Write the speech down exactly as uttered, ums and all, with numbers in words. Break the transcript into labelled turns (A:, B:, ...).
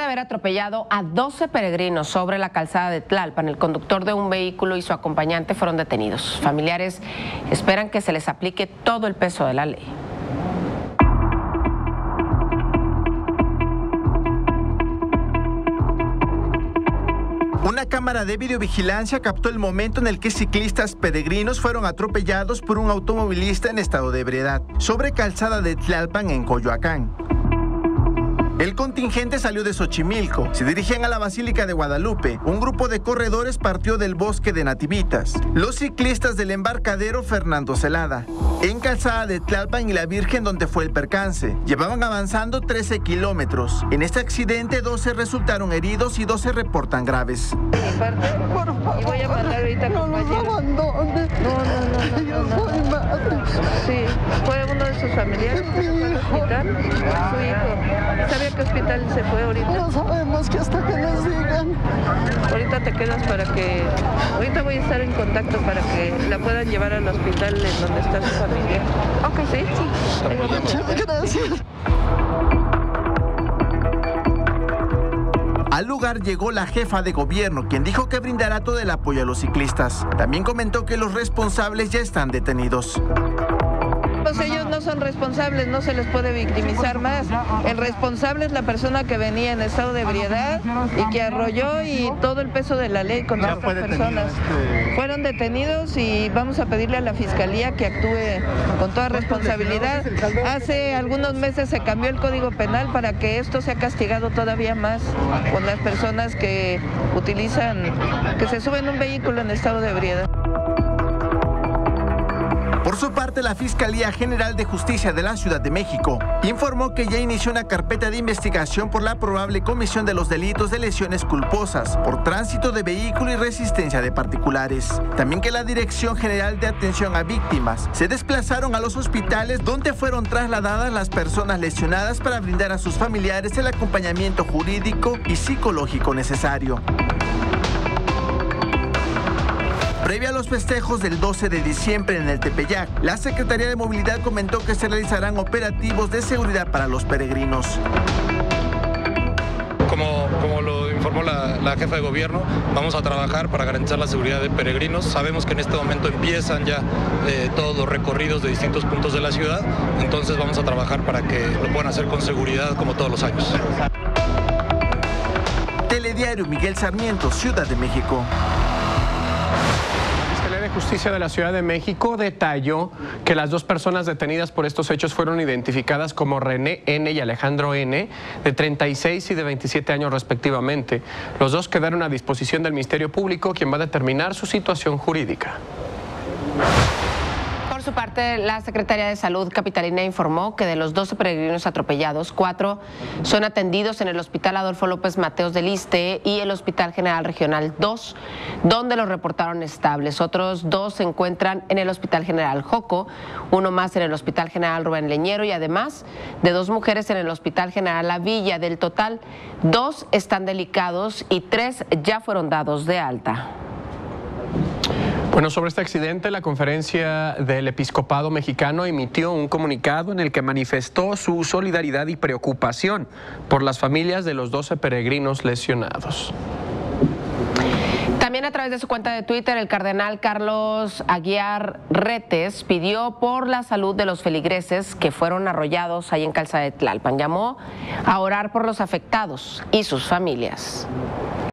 A: haber atropellado a doce peregrinos sobre la calzada de Tlalpan. El conductor de un vehículo y su acompañante fueron detenidos. Familiares esperan que se les aplique todo el peso de la ley.
B: Una cámara de videovigilancia captó el momento en el que ciclistas peregrinos fueron atropellados por un automovilista en estado de ebriedad sobre calzada de Tlalpan en Coyoacán. El contingente salió de Xochimilco, se dirigían a la Basílica de Guadalupe. Un grupo de corredores partió del bosque de Nativitas. Los ciclistas del embarcadero Fernando Celada, en calzada de Tlalpan y la Virgen, donde fue el percance. Llevaban avanzando trece kilómetros. En este accidente, doce resultaron heridos y doce reportan graves.
C: Y voy a mandar ahorita a compañero. No, no, no, no, no, no. Sí, fue uno de sus familiares que se fue al hospital, su hijo. ¿Sabía qué hospital se fue ahorita?
D: No sabemos, que hasta que nos digan.
C: Ahorita te quedas para que... Ahorita voy a estar en contacto para que la puedan llevar al hospital en donde está su familia. Ok, ¿sí? Sí.
D: Muchas gracias.
B: Al lugar llegó la jefa de gobierno, quien dijo que brindará todo el apoyo a los ciclistas. También comentó que los responsables ya están detenidos.
C: Pues ellos no son responsables, no se les puede victimizar más. El responsable es la persona que venía en estado de ebriedad y que arrolló, y todo el peso de la ley contra estas personas. Fueron detenidos y vamos a pedirle a la Fiscalía que actúe con toda responsabilidad. Hace algunos meses se cambió el Código Penal para que esto sea castigado todavía más con las personas que utilizan, que se suben a un vehículo en estado de ebriedad.
B: Por su parte, la Fiscalía General de Justicia de la Ciudad de México informó que ya inició una carpeta de investigación por la probable comisión de los delitos de lesiones culposas por tránsito de vehículo y resistencia de particulares. También que la Dirección General de Atención a Víctimas se desplazaron a los hospitales donde fueron trasladadas las personas lesionadas para brindar a sus familiares el acompañamiento jurídico y psicológico necesario. Previo a los festejos del doce de diciembre en el Tepeyac, la Secretaría de Movilidad comentó que se realizarán operativos de seguridad para los peregrinos.
E: Como, como lo informó la, la jefa de gobierno, vamos a trabajar para garantizar la seguridad de peregrinos. Sabemos que en este momento empiezan ya eh, todos los recorridos de distintos puntos de la ciudad, entonces vamos a trabajar para que lo puedan hacer con seguridad como todos los años.
B: Telediario Miguel Sarmiento, Ciudad de México.
F: Justicia de la Ciudad de México detalló que las dos personas detenidas por estos hechos fueron identificadas como René N. y Alejandro N., de treinta y seis y de veintisiete años respectivamente. Los dos quedaron a disposición del Ministerio Público, quien va a determinar su situación jurídica.
A: Por su parte, la Secretaría de Salud capitalina informó que de los doce peregrinos atropellados, cuatro son atendidos en el Hospital Adolfo López Mateos del Iste y el Hospital General Regional dos, donde los reportaron estables. Otros dos se encuentran en el Hospital General Joco, uno más en el Hospital General Rubén Leñero y además de dos mujeres en el Hospital General La Villa. Del total, dos están delicados y tres ya fueron dados de alta.
F: Bueno, sobre este accidente, la Conferencia del Episcopado Mexicano emitió un comunicado en el que manifestó su solidaridad y preocupación por las familias de los doce peregrinos lesionados.
A: También a través de su cuenta de Twitter, el cardenal Carlos Aguiar Retes pidió por la salud de los feligreses que fueron arrollados ahí en Calzada de Tlalpan. Llamó a orar por los afectados y sus familias.